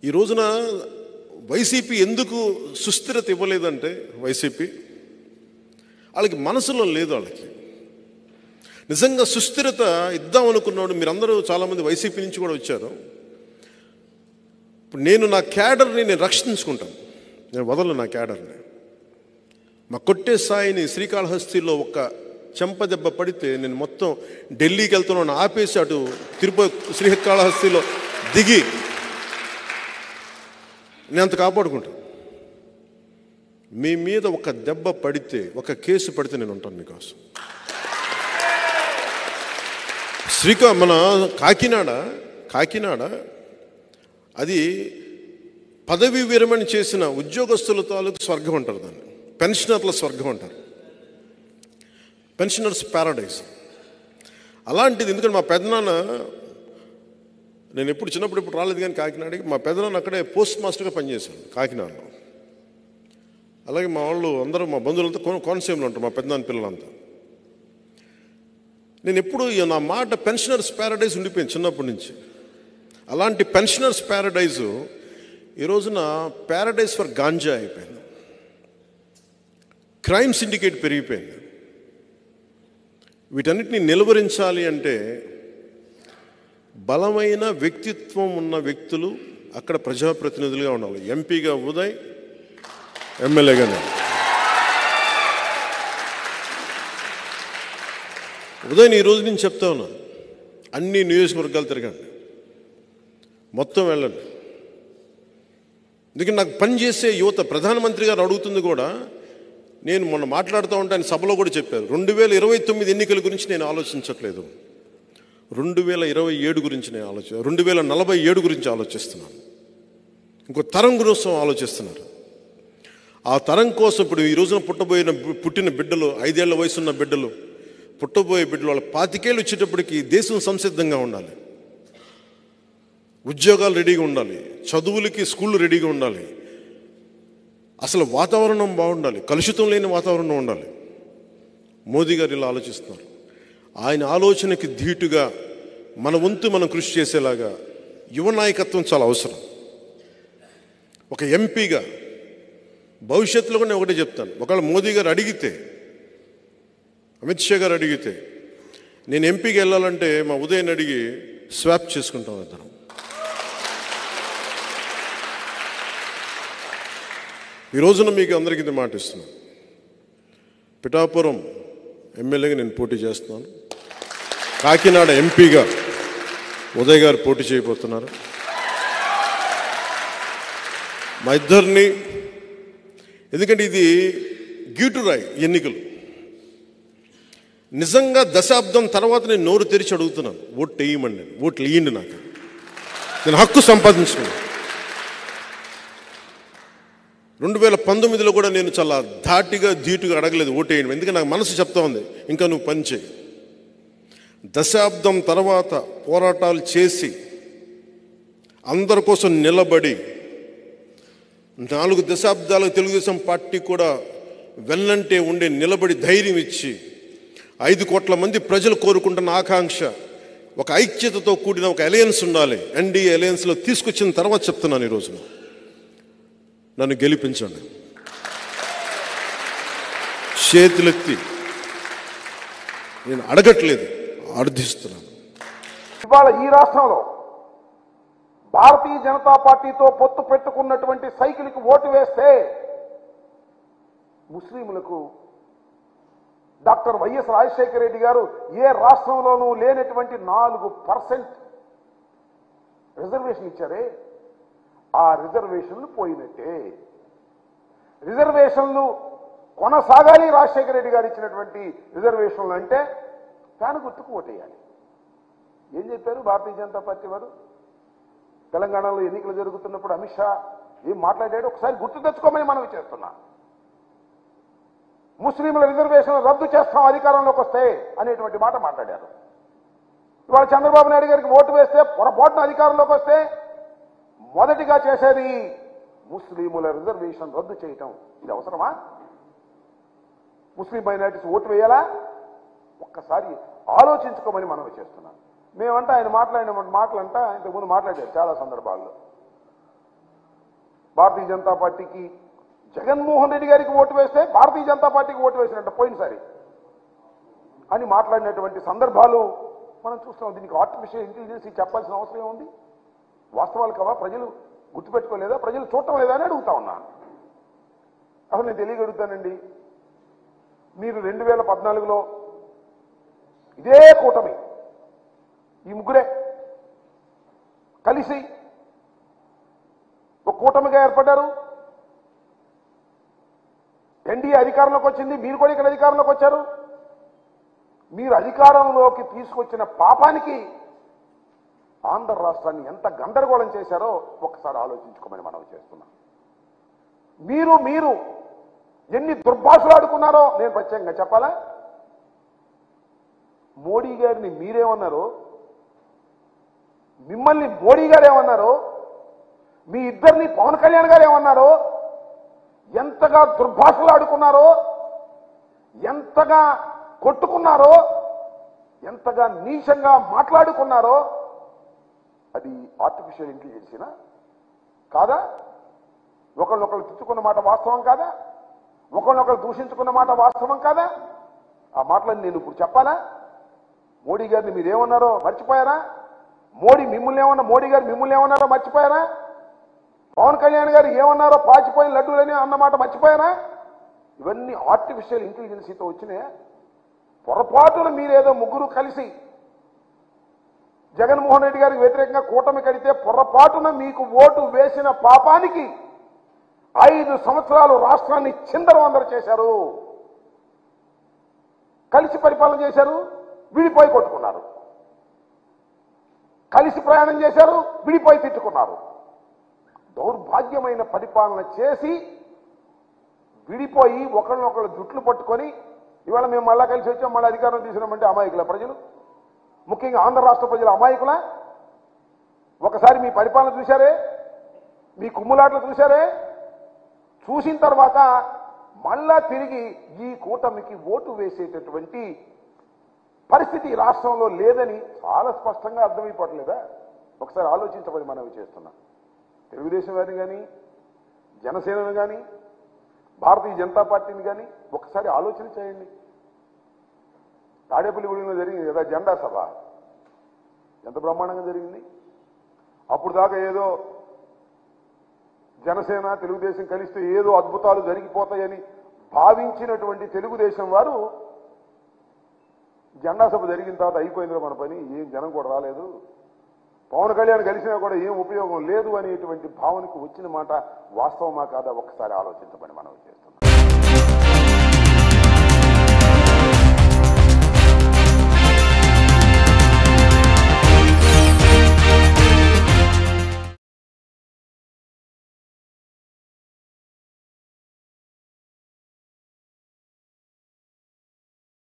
ఈ రోజున వైసీపీ ఎందుకు సుస్థిరత ఇవ్వలేదంటే వైసీపీ వాళ్ళకి మనసులో లేదు. వాళ్ళకి నిజంగా సుస్థిరత ఇద్దాం అనుకున్నాడు. మీరందరూ చాలామంది వైసీపీ నుంచి కూడా వచ్చారు. ఇప్పుడు నేను నా క్యాడర్ని నేను రక్షించుకుంటాను, నేను వదలను నా క్యాడర్ని. మా కొట్టే సాయిని శ్రీకాళహస్తిలో ఒక చెంపదెబ్బ పడితే నేను మొత్తం ఢిల్లీకి వెళ్తున్నాను ఆపేసి అటు తిరుపతి శ్రీకాళహస్తిలో దిగి నేను అంత కాపాడుకుంటాను. మీ మీద ఒక దెబ్బ పడితే, ఒక కేసు పడితే నేను ఉంటాను మీకోసం. మన కాకినాడ అది పదవీ విరమణ చేసిన ఉద్యోగస్తుల తాలూకు స్వర్గం అంటారు, దాన్ని పెన్షనర్ల స్వర్గం అంటారు, పెన్షనర్స్ ప్యారడైజ్. అలాంటిది ఎందుకంటే మా పెద్దనాన్న, నేను ఎప్పుడు చిన్నప్పుడు ఇప్పుడు రాలేదు కానీ కాకినాడకి, మా పెద్దనాన్న అక్కడే పోస్ట్ మాస్టర్గా పనిచేశాను కాకినాడలో. అలాగే మా వాళ్ళు అందరూ, మా బంధువులంతా కోనసీమలో ఉంటారు, మా పెద్దనాన్న పిల్లలంతా. నేను ఎప్పుడు నా మాట పెన్షనర్స్ ప్యారడైజ్ ఉండిపోయింది చిన్నప్పటి నుంచి. అలాంటి పెన్షనర్స్ ప్యారడైజు ఈ రోజున ప్యారడైజ్ ఫర్ గాంజా అయిపోయింది. క్రైమ్ సిండికేట్ పెరిగిపోయింది. వీటన్నిటిని నిలువరించాలి అంటే బలమైన వ్యక్తిత్వం ఉన్న వ్యక్తులు అక్కడ ప్రజాప్రతినిధులుగా ఉండాలి. ఎంపీగా ఉదయ్, ఎమ్మెల్యేగా నేను. ఉదయ్ని ఈరోజు నేను చెప్తా ఉన్నా, అన్ని నియోజకవర్గాలు తిరగండి, మొత్తం వెళ్ళండి. ఎందుకంటే నాకు పనిచేసే యువత, ప్రధానమంత్రి గారు అడుగుతుంది కూడా, నేను మొన్న మాట్లాడుతూ ఉంటే ఆయన సభలో కూడా చెప్పారు, 2029 ఎన్నికల గురించి నేను ఆలోచించట్లేదు, 2027 గురించి నేను 2047 గురించి ఆలోచిస్తున్నాను. ఇంకో తరం గురించి ఆలోచిస్తున్నారు. ఆ తరం కోసం ఇప్పుడు ఈ రోజున పుట్టిన బిడ్డలు, 5 ఏళ్ల వయసున్న బిడ్డలు, పుట్టబోయే బిడ్డలు, వాళ్ళ 25 ఏళ్ళు వచ్చేటప్పటికి దేశం సంసిద్ధంగా ఉండాలి, ఉద్యోగాలు రెడీగా ఉండాలి, చదువులకి స్కూళ్ళు రెడీగా ఉండాలి, అసలు వాతావరణం బాగుండాలి, కలుషితం లేని వాతావరణం ఉండాలి. మోదీ గారు ఇలా ఆలోచిస్తున్నారు. ఆయన ఆలోచనకి ధీటుగా మన వంతు మనం కృషి చేసేలాగా యువ నాయకత్వం చాలా అవసరం. ఒక ఎంపీగా భవిష్యత్తులో కూడా నేను ఒకటే చెప్తాను, ఒకవేళ మోదీ గారు అడిగితే, అమిత్ షా గారు అడిగితే, నేను ఎంపీకి వెళ్ళాలంటే మా ఉదయన్ అడిగి స్వాప్ చేసుకుంటాం ఇద్దరం. ఈ రోజున మీకు అందరికీ ఇది మాట ఇస్తున్నాను, పిఠాపురం ఎమ్మెల్యేగా నేను పోటీ చేస్తున్నాను, కాకినాడ ఎంపీగా ఉదయ్ గారు పోటీ చేయబోతున్నారు. మా ఇద్దరిని, ఎందుకంటే ఇది గీటురాయి ఎన్నికలు. నిజంగా దశాబ్దం తర్వాత నేను నోరు తెరిచి అడుగుతున్నాను, ఓట్లు వేయమండి, ఓట్లు వేయండి, నాకు నేను హక్కు సంపాదించుకున్నాను. 2019లో కూడా నేను చాలా ధాటిగా ధీటుగా అడగలేదు ఓటు వేయండి, ఎందుకంటే నాకు మనసు చెప్తా ఉంది ఇంకా నువ్వు పని చేయి. దశాబ్దం తర్వాత పోరాటాలు చేసి అందరి కోసం నిలబడి 4 దశాబ్దాలకు తెలుగుదేశం పార్టీ కూడా వెన్నంటే ఉండే నిలబడి ధైర్యం ఇచ్చి 5 కోట్ల మంది ప్రజలు కోరుకుంటున్న ఆకాంక్ష, ఒక ఐక్యతతో కూడిన ఒక అలయన్స్ ఉండాలి, ఎన్డీఏ అలయన్స్లో తీసుకొచ్చిన తర్వాత చెప్తున్నాను, ఈరోజు నన్ను గెలిపించండి. చేతులెత్తి నేను అడగట్లేదు, అర్థిస్తున్నాను. ఇవాళ ఈ రాష్ట్రంలో భారతీయ జనతా పార్టీతో పొత్తు పెట్టుకున్నటువంటి సైకిల్కి ఓటు వేస్తే ముస్లింలకు డాక్టర్ వైఎస్ రాజశేఖర రెడ్డి గారు ఏ రాష్ట్రంలోనూ లేనటువంటి 4% రిజర్వేషన్ ఇచ్చారే, ఆ రిజర్వేషన్లు పోయినట్టే. రిజర్వేషన్లు కొనసాగాలి, రాజశేఖర రెడ్డి గారు ఇచ్చినటువంటి రిజర్వేషన్లు అంటే ఫ్యాన్ గుర్తుకు ఓటేయాలి. ఏం చెప్పారు భారతీయ జనతా పార్టీ వారు? తెలంగాణలో ఎన్నికలు జరుగుతున్నప్పుడు అమిత్ షా ఏం మాట్లాడాడు ఒకసారి గుర్తు తెచ్చుకోమని మనవి చేస్తున్నా. ముస్లింల రిజర్వేషన్ రద్దు చేస్తాం అధికారంలోకి వస్తే అనేటువంటి మాట మాట్లాడారు. ఇవాళ చంద్రబాబు నాయుడు గారికి ఓటు వేస్తే, పొరపాటున అధికారంలోకి వస్తే మొదటిగా చేసేది ముస్లింల రిజర్వేషన్ రద్దు చేయటం. ఇది అవసరమా? ముస్లిం మైనారిటీస్ ఓటు వేయాలా? ఒక్కసారి ఆలోచించుకోమని మనవి చేస్తున్నాం. మేమంటే ఆయన మాట్లాడిన మాటలంట ఇంతకుముందు మాట్లాడారు చాలా సందర్భాల్లో. భారతీయ జనతా పార్టీకి జగన్మోహన్ రెడ్డి గారికి ఓటు వేస్తే భారతీయ జనతా పార్టీకి ఓటు వేసినట్టు పోయినసారి అని మాట్లాడినటువంటి సందర్భాలు మనం చూస్తున్నాం. దీనికి ఆర్టిఫిషియల్ ఇంటెలిజెన్స్ చెప్పాల్సిన అవసరం ఏముంది? వాస్తవాలు కావా? ప్రజలు గుర్తుపెట్టుకోలేదా? ప్రజలు చూడటం లేదా అని అడుగుతా ఉన్నా. అసలు నేను తెలియగలుగుతానండి, మీరు 2014లో ఇదే కూటమి, ఈ ముగ్గురే కలిసి ఒక కూటమిగా ఏర్పడ్డారు. ఎన్డీఏ అధికారంలోకి వచ్చింది, మీరు కూడా ఇక్కడ అధికారంలోకి వచ్చారు. మీరు అధికారంలోకి తీసుకొచ్చిన పాపానికి ఆంధ్ర రాష్ట్రాన్ని ఎంత గందరగోళం చేశారో ఒక్కసారి ఆలోచించుకోమని మనం చేస్తున్నాం. మీరు ఎన్ని దుర్భాషలు ఆడుకున్నారో నేను ప్రత్యేకంగా చెప్పాలా? మోడీ గారిని మీరేమన్నారు, మిమ్మల్ని మోడీ గారు ఏమన్నారు, మీ ఇద్దరిని పవన్ కళ్యాణ్ గారు ఏమన్నారో, ఎంతగా దుర్భాషలు ఆడుకున్నారో, ఎంతగా కొట్టుకున్నారో, ఎంతగా నీచంగా మాట్లాడుకున్నారో, అది ఆర్టిఫిషియల్ ఇంటెలిజెన్సీనా కాదా? ఒకళ్ళొకళ్ళు తిట్టుకున్న మాట వాస్తవం కాదా? ఒకళ్ళొకళ్ళు దూషించుకున్న మాట వాస్తవం కాదా? ఆ మాటలను నేను ఇప్పుడు చెప్పాలా? మోడీ గారిని మీరేమన్నారో మర్చిపోయారా? మోడీ గారు మిమ్మల్ని ఏమన్నారో మర్చిపోయారా? పవన్ కళ్యాణ్ గారు ఏమన్నారో పాచిపోయిన లడ్డూలని అన్నమాట మర్చిపోయారా? ఇవన్నీ ఆర్టిఫిషియల్ ఇంటెలిజెన్సీతో వచ్చినాయా? పొరపాటున మీరేదో ముగ్గురు కలిసి జగన్మోహన్ రెడ్డి గారికి వ్యతిరేకంగా కూటమి కడితే పొరపాటున మీకు ఓటు వేసిన పాపానికి 5 సంవత్సరాలు రాష్ట్రాన్ని చిందరవందర చేశారు. కలిసి పరిపాలన చేశారు, విడిపోయి కొట్టుకున్నారు. కలిసి ప్రయాణం చేశారు, విడిపోయి తిట్టుకున్నారు. దౌర్భాగ్యమైన పరిపాలన చేసి విడిపోయి ఒకళ్ళనొకళ్ళు జుట్లు పట్టుకొని ఇవాళ మేము మళ్ళా కలిసి వచ్చాం, మళ్ళీ అధికారం తీసినామంటే అమాయకుల ప్రజలు, ముఖ్యంగా ఆంధ్ర రాష్ట్ర ప్రజలు అమాయకుల? ఒకసారి మీ పరిపాలన చూశారే, మీ కుమ్ములాట్లు చూశారే, చూసిన తర్వాత మళ్ళా తిరిగి ఈ కూటమికి ఓటు వేసేటటువంటి పరిస్థితి రాష్ట్రంలో లేదని చాలా స్పష్టంగా అర్థమైపోవట్లేదా? ఒకసారి ఆలోచించబడి మనవి చేస్తున్నాం. తెలుగుదేశం వారిని కానీ, జనసేనను కానీ, భారతీయ జనతా పార్టీని కానీ ఒకసారి ఆలోచన చేయండి. తాడేపల్లిగూడెంలో జరిగింది కదా జెండా సభ, ఎంత బ్రహ్మాండంగా జరిగింది. అప్పుడు దాకా ఏదో జనసేన తెలుగుదేశం కలిస్తే ఏదో అద్భుతాలు జరిగిపోతాయని భావించినటువంటి తెలుగుదేశం వారు జెండా సభ జరిగిన తర్వాత అయిపోయిందిరా మన పని, ఏం జనం కూడా రాలేదు, పవన్ కళ్యాణ్ కలిసినా కూడా ఏం ఉపయోగం లేదు అనేటువంటి భావనకు వచ్చిన మాట వాస్తవమా కాదా? ఒక్కసారి ఆలోచించమని మనం చేస్తున్నాం.